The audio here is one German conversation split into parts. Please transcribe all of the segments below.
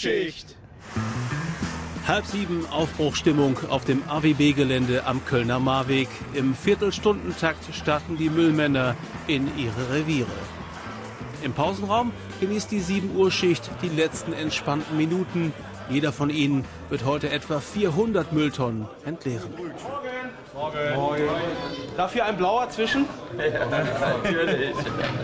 Frühschicht. 6:30 Aufbruchstimmung auf dem AWB-Gelände am Kölner Marweg. Im Viertelstundentakt starten die Müllmänner in ihre Reviere. Im Pausenraum genießt die 7-Uhr-Schicht die letzten entspannten Minuten. Jeder von ihnen wird heute etwa 400 Mülltonnen entleeren. Morgen. Morgen. Darf hier ein blauer zwischen? Ja, natürlich.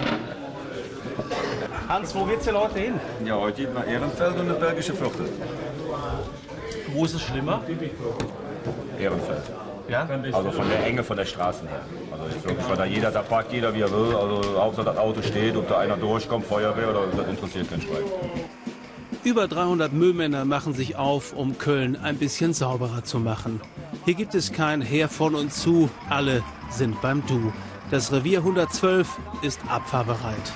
Hans, wo geht's denn heute hin? Ja, heute geht nach Ehrenfeld und das Bergische Viertel. Wo ist es schlimmer? Ehrenfeld. Ja? Also von der Enge von der Straßen her. Also ist wirklich, weil da parkt jeder wie er will. Also Hauptsache das Auto steht, ob da einer durchkommt, Feuerwehr oder das interessiert keinen Schwein. Über 300 Müllmänner machen sich auf, um Köln ein bisschen sauberer zu machen. Hier gibt es kein Her von und zu, alle sind beim Du. Das Revier 112 ist abfahrbereit.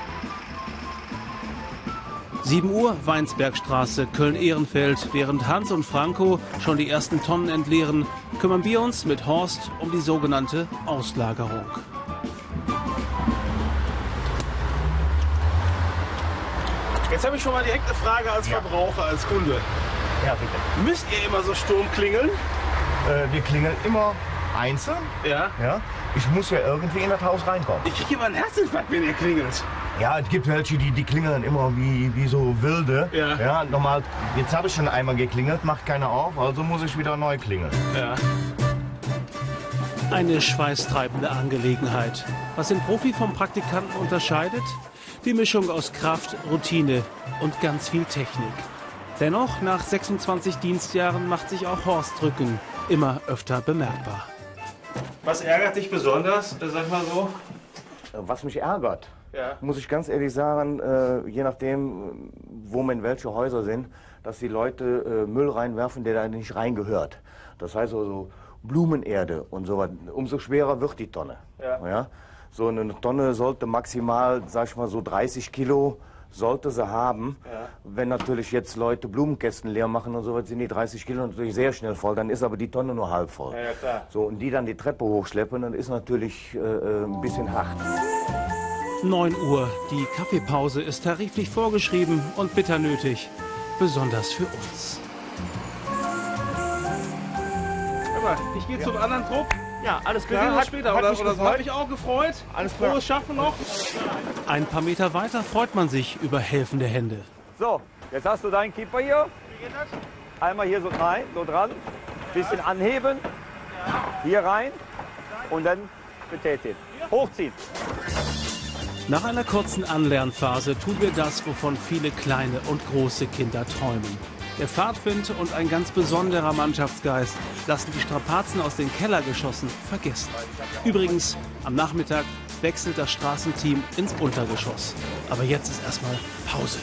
7 Uhr, Weinsbergstraße, Köln-Ehrenfeld. Während Hans und Franco schon die ersten Tonnen entleeren, kümmern wir uns mit Horst um die sogenannte Auslagerung. Jetzt habe ich schon mal direkt eine Frage als Verbraucher, als Kunde. Ja, bitte. Müsst ihr immer so Sturm klingeln? Wir klingeln immer einzeln. Ja. Ja. Ich muss ja irgendwie in das Haus reinkommen. Ich kriege immer einen Herzinfarkt, wenn ihr klingelt. Ja, es gibt welche, die klingeln immer wie so wilde. Ja. Ja, normal, jetzt habe ich schon einmal geklingelt, macht keiner auf, also muss ich wieder neu klingeln. Ja. Eine schweißtreibende Angelegenheit. Was den Profi vom Praktikanten unterscheidet? Die Mischung aus Kraft, Routine und ganz viel Technik. Dennoch, nach 26 Dienstjahren macht sich auch Horst Rücken immer öfter bemerkbar. Was ärgert dich besonders, sag mal so? Was mich ärgert, Ja. muss ich ganz ehrlich sagen, je nachdem, wo man in welche Häuser sind, dass die Leute Müll reinwerfen, der da nicht reingehört. Das heißt also Blumenerde und so was. Umso schwerer wird die Tonne. Ja. Ja? So eine Tonne sollte maximal, sag ich mal, so 30 Kilo sollte sie haben. Ja. Wenn natürlich jetzt Leute Blumenkästen leer machen und so was, sind die 30 Kilo natürlich sehr schnell voll. Dann ist aber die Tonne nur halb voll. Ja, klar. So, und die dann die Treppe hochschleppen, dann ist natürlich ein bisschen hart. 9 Uhr, die Kaffeepause ist tariflich vorgeschrieben und bitter nötig, besonders für uns. Hör mal, ich gehe zum anderen Trupp. Ja, alles Wir sehen uns später, oder so. Hat mich auch gefreut. Alles klar. Frohes Schaffen noch. Ein paar Meter weiter freut man sich über helfende Hände. So, jetzt hast du deinen Keeper hier. Wie geht das? Einmal hier so rein, so dran. Bisschen anheben. Hier rein. Und dann betätigen. Hochziehen. Nach einer kurzen Anlernphase tun wir das, wovon viele kleine und große Kinder träumen. Der Fahrtwind und ein ganz besonderer Mannschaftsgeist lassen die Strapazen aus den Kellergeschossen vergessen. Übrigens, am Nachmittag wechselt das Straßenteam ins Untergeschoss. Aber jetzt ist erstmal Pause.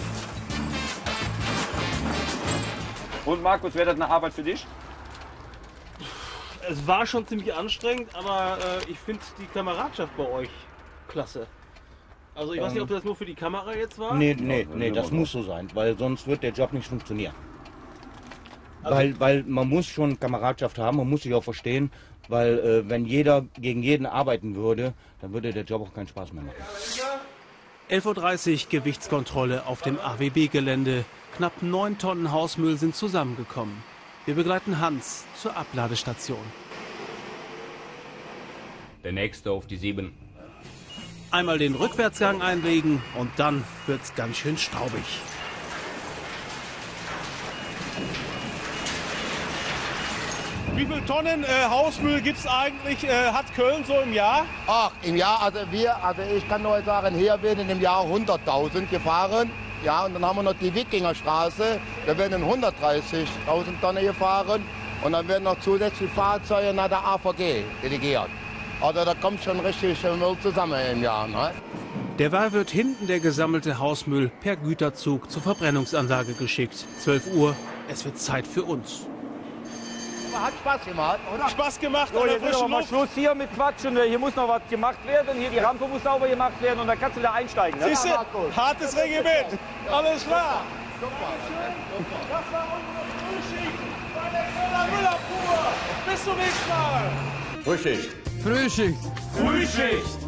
Und Markus, wäre das eine Arbeit für dich? Es war schon ziemlich anstrengend, aber ich finde die Kameradschaft bei euch klasse. Also ich weiß nicht, ob das nur für die Kamera jetzt war. Nee, das muss so sein, weil sonst wird der Job nicht funktionieren. Also Weil man muss schon Kameradschaft haben, man muss sich auch verstehen, weil wenn jeder gegen jeden arbeiten würde, dann würde der Job auch keinen Spaß mehr machen. 11:30 Uhr Gewichtskontrolle auf dem AWB-Gelände. Knapp 9 Tonnen Hausmüll sind zusammengekommen. Wir begleiten Hans zur Abladestation. Der nächste auf die 7. Einmal den Rückwärtsgang einlegen und dann wird's ganz schön staubig. Wie viele Tonnen Hausmüll gibt es eigentlich, hat Köln so im Jahr? Ach, im Jahr, also ich kann nur sagen, hier werden im Jahr 100.000 gefahren. Ja, und dann haben wir noch die Wikingerstraße, da werden 130.000 Tonnen gefahren. Und dann werden noch zusätzlich Fahrzeuge nach der AVG delegiert. Also da kommt schon richtig Müll zusammen im Jahr. Ne? Derweil wird hinten der gesammelte Hausmüll per Güterzug zur Verbrennungsanlage geschickt. 12 Uhr, es wird Zeit für uns. Aber hat Spaß gemacht, oder? Spaß gemacht So, an der jetzt ist aber frischen mal Luft. Schluss hier mit Quatschen. Hier muss noch was gemacht werden. Hier die Rampe muss sauber gemacht werden und dann kannst du da einsteigen. Ne? Siehst du, hartes Regiment. Alles klar. Super. Das war unsere Frühschicht bei der Kölner Müllabfuhr. Bis zum nächsten Mal. Frühschicht. Frühschicht.